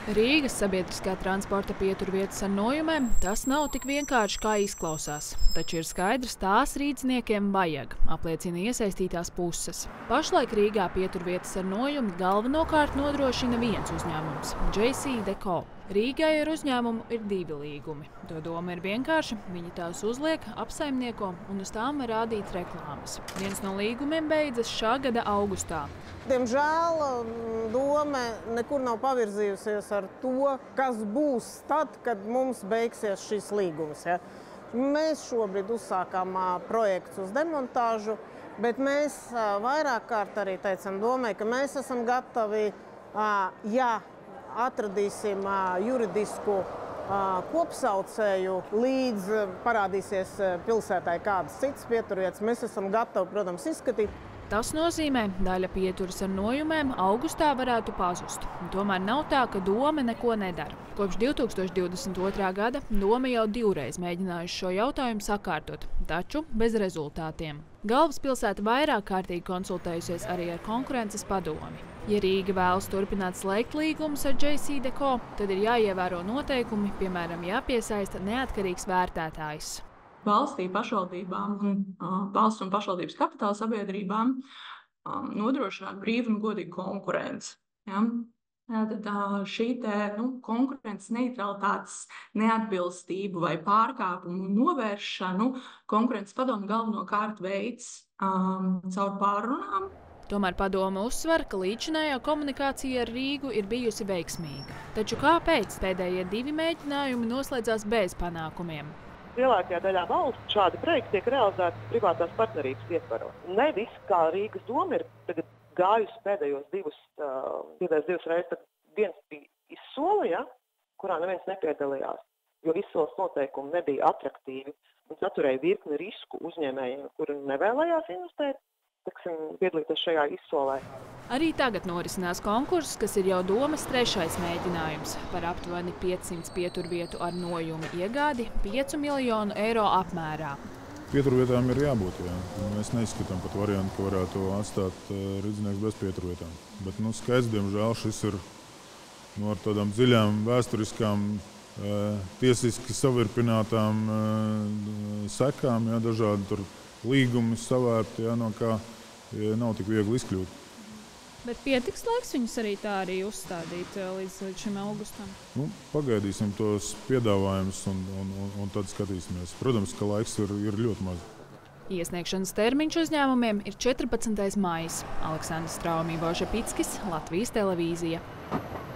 Rīgas sabiedriskā transporta pieturvietas ar nojumēm tas nav tik vienkārši, kā izklausās. Taču ir skaidrs, tās rīdzniekiem vajag, apliecina iesaistītās puses. Pašlaik Rīgā pieturvietas ar nojumu galvenokārt nodrošina viens uzņēmums – JC Deco. Rīgai ar uzņēmumu ir 2 līgumi. To doma ir vienkārši, viņi tās uzliek, apsaimnieko un uz tām var rādīt reklāmas. Viens no līgumiem beidzas šā gada augustā. Diemžēl doma nekur nav pavirzījusies ar to, kas būs tad, kad mums beigsies šis līgums. Ja? Mēs šobrīd uzsākām projektus uz demontāžu, bet mēs vairāk kārt arī teicam domai, ka mēs esam gatavi, ja atradīsim juridisku kopsaucēju, līdz parādīsies pilsētai kādas citas pieturvietas, mēs esam gatavi, protams, izskatīt. Tas nozīmē, daļa pieturas ar nojumēm augustā varētu pazust. Tomēr nav tā, ka doma neko nedara. Kopš 2022. gada doma jau 2 reizes mēģinājusi šo jautājumu sakārtot, taču bez rezultātiem. Galvaspilsēta vairāk kārtīgi konsultējusies arī ar konkurences padomi. Ja Rīga vēlas turpināt slēgt līgumus ar JC Deco, tad ir jāievēro noteikumi, piemēram, jāpiesaista neatkarīgs vērtētājs. Valstī, pašvaldībām un valsts un pašvaldības kapitāla sabiedrībām nodrošināt brīvu un godīgu konkurenci. Ja? Tad šī konkurences neutralitātes neatbilstību vai pārkāpumu novēršanu konkurences padomu galvenokārt veids caur pārrunām. Tomēr padome uzsver, ka līdzinājā komunikācija ar Rīgu ir bijusi veiksmīga. Taču kāpēc pēdējie 2 mēģinājumi noslēdzās bez panākumiem? Lielākajā daļā valsts šādi projekti tiek realizēti privātās partnerības ietvaros. Nevis, kā Rīgas doma ir tagad gājusi pēdējos 2 reizes, tad viens bija izsola, ja, kurā neviens nepiedalījās, jo izsoles noteikumi nebija atraktīvi un saturēja virkni risku uzņēmējiem, kuri nevēlējās investēt, piedalīties šajā izsolē. Arī tagad norisinās konkurss, kas ir jau domas 3. mēģinājums par aptuveni 500 pieturvietu ar nojumu iegādi 5 miljonu eiro apmērā. Pieturvietām ir jābūt, jā. Mēs neizskatām pat variantu, ka varētu atstāt rīdznieks bez pieturvietām. Bet, skaidrs, diemžēl, šis ir ar tādām dziļām vēsturiskām, tiesiski savirpinātām sekām, jā, dažādi tur līgumi savērti, jā, no kā nav tik viegli izkļūt. Bet pietiks laiks viņus arī uzstādīt līdz šim augustam? Pagaidīsim tos piedāvājumus un tad skatīsimies. Protams, ka laiks ir ļoti maz. Iesniegšanas termiņš uzņēmumiem ir 14. maijs. Aleksandrs Straumī, Boža Pickis, Latvijas televīzija.